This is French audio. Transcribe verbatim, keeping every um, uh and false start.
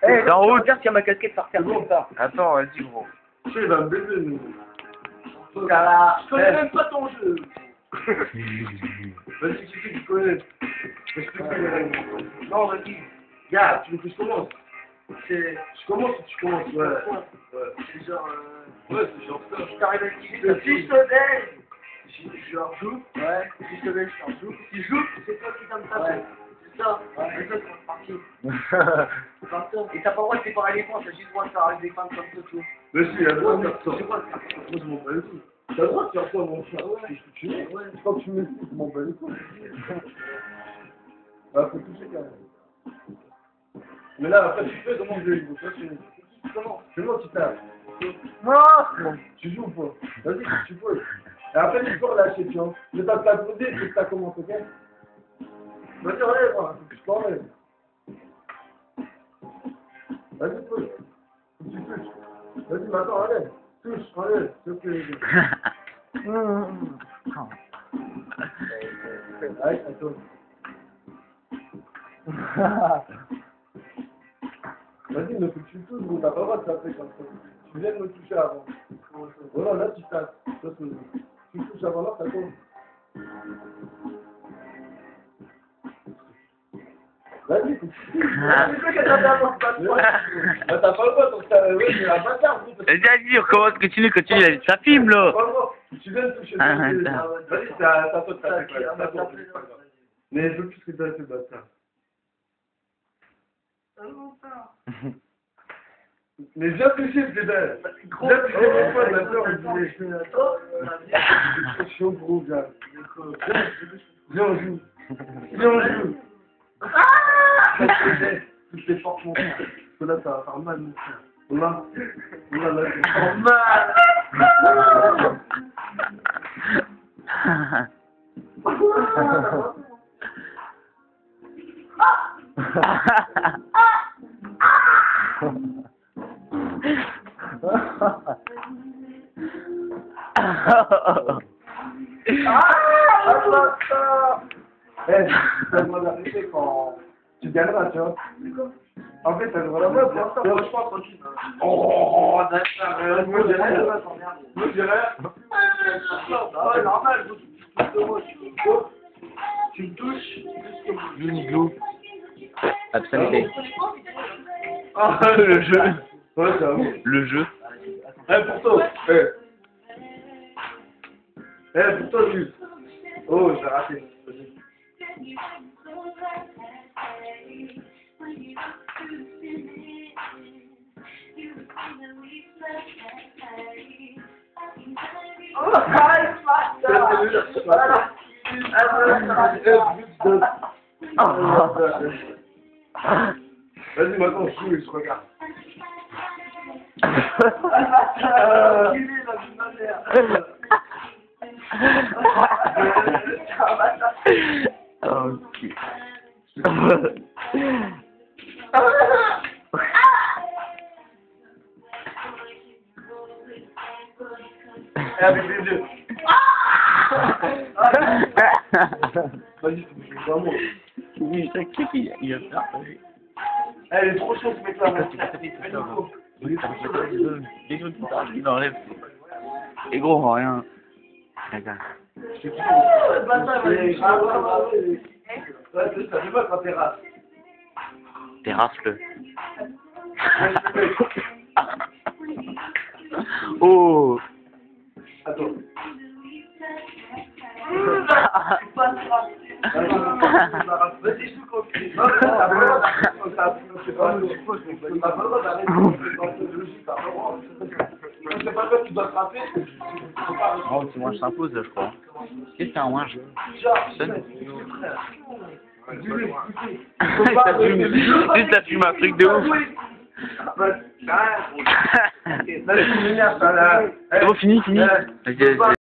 Eh, en route. regarde qu'il y a ma casquette par terre comme ça. Attends, vas-y, gros. Tu sais, il va me baiser, nous. Cala. Je connais même pas ton jeu. Vas-y, tu sais que tu connais. Explique-moi les règles. Non, vas-y. Gars, tu veux que je commence? C'est... Je commence ou tu commences? Ouais. Ouais. C'est genre... Euh... Ouais, c'est genre ça. Si t'arrives à utiliser Le ta fiche fiche, de neige. Je genre joue. ouais, si je te laisse, je t'en joue. Si je joue, c'est toi qui donnes ta Ouais. tête. C'est ça. Ouais. C'est ça, c'est parti. C'est pas ça. Et t'as pas le droit de séparer les points, t'as juste le droit de faire avec des femmes comme ça, tout. Mais si, il a le droit de Ouais, faire ça. j'ai pas le faire. Moi, je m'en bats les couilles. T'as le droit de faire ça, mon frère. Ouais. C'est ce que tu veux. Ouais. Quand tu m'expliques, je m'en bats les couilles. Bah, faut toucher quand même. Mais là, après, tu fais comment je vais jouer. Comment? C'est moi qui tape. Non. Tu joues ou pas? Vas-y, tu peux. Et après, tu peux relâcher, tu vois. Mais t'as pas posé, c'est que t'as commencé, ok? Vas-y, enlève, moi. Faut que je t'enlève. Vas-y, touche. Faut que tu touches. Vas-y, maintenant, enlève. Touche, enlève. S'il te plaît. Allez, à toi. Vas-y, mais faut que tu touches, gros. T'as pas le droit de taper comme ça. Tu viens de me toucher avant. Voilà, là, tu tapes. Ça, c'est... Tu touches avant là, ça tombe. Vas-y, faut que tu touches. Vas-y, fais que t'as fait avant que t'as fait. T'as pas le droit, donc t'as... Ouais, c'est la bâtard, gros. Vas-y, on recommence, continue, continue, ça filme, là. T'as pas le droit. Tu viens de toucher. Ah, Vas-y, attends. c'est à ta faute, t'as fait quoi. C'est pas grave. Mais je veux plus que t'as fait, bâtard. Mais viens toucher, c'est belle. Viens toucher mon pote, la sœur, elle disait. C'est trop chaud, gros, gars. Viens, on joue. Viens, on joue. Toutes les portes, mon frère. Parce que là, ça va faire mal, mon frère. Là, là, là, ça fait mal. Eh, t'as le droit d'arrêter quand tu gagneras, tu vois. En fait, t'as le droit d'arrêter. Oh, d'accord. Moi, j'ai rien. Moi, j'ai rien. Ah ouais, normal. Tu me touches. Glou. Absentee. Ah, le jeu. Ouais, c'est à vous. Le jeu. Eh, pour toi. Eh. Eh, pour toi, juste. Oh, j'ai raté. Vas-y. Oh, vas-y, maintenant, je joue et je regarde. Ok. Et avec les yeux. Vas-y, tu me fais vraiment. Oui, t'inquiète, il y a ça. Elle est trop chaude, ce mec-là. Les gens qui parlent, ils enlèvent. Et gros, rien. Regarde. Ça fait mal quand t'es race. Terrasse-le. Oh. Attends. Vas-y, je coupe. Non, t'as pas le droit d'arrêter. C'est pas le droit d'arrêter. T'as pas le droit d'arrêter. C'est pas toi qui dois te rappeler. Oh, tu manges s'impose, là, je crois. Qu'est-ce que c'est un mange? Juste, ça fume un truc de ouf. C'est bon, fini, fini. Vas-y, vas-y.